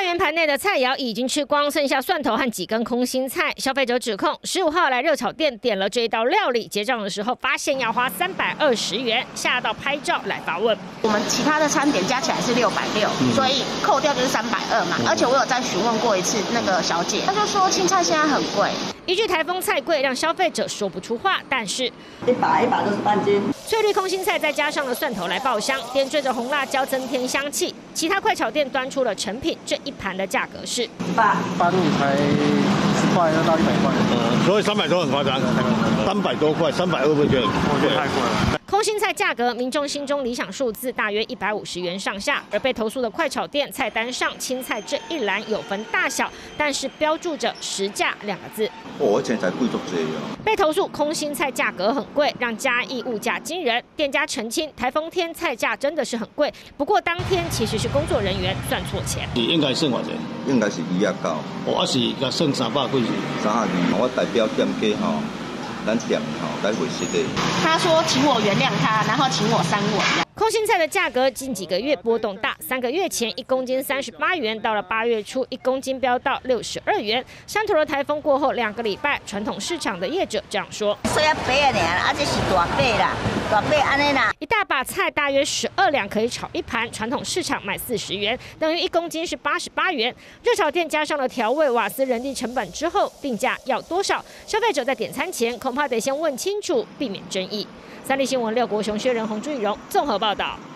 元盘内的菜肴已经吃光，剩下蒜头和几根空心菜。消费者指控15号来热炒店点了这一道料理，结账的时候发现要花320元，吓到拍照来发问。 我们其他的餐点加起来是660，所以扣掉就是320嘛。而且我有再询问过一次那个小姐，她就说青菜现在很贵。 一句台风菜贵让消费者说不出话，但是 100都是半斤。 翠绿空心菜再加上了蒜头来爆香，点缀着红辣椒增添香气。其他快炒店端出了成品，这一盘的价格是大陆才10块到100块， 所以300多很夸张，300多块，320会不会觉得太贵了？ 空心菜价格，民众心中理想数字大约150元上下，而被投诉的快炒店菜单上青菜这一栏有分大小，但是标注着实价2个字。 而且才贵足济哦。 被投诉空心菜价格很贵，让嘉义物价惊人。店家澄清，台风天菜价真的是很贵，不过当天其实是工作人员算错钱。 应该算偌济？ 应该是290。 我是甲算300几 320，我代表店家吼，咱店吼来回实的。 他说请我原谅他，然后请我删文。 空心菜的价格近几个月波动大，3个月前1公斤38元，到了8月初1公斤飙到62元。山头的台风过后2个礼拜，传统市场的业者这样说： 所以白啊尔，这是大白啦，大白安尼啦。 一大把菜大约12两可以炒一盘，传统市场卖40元，等于1公斤是88元。热炒店加上了调味、瓦斯、人力成本之后，定价要多少？消费者在点餐前恐怕得先问清楚，避免争议。三立新闻6国雄薛仁宏、朱以荣综合报道。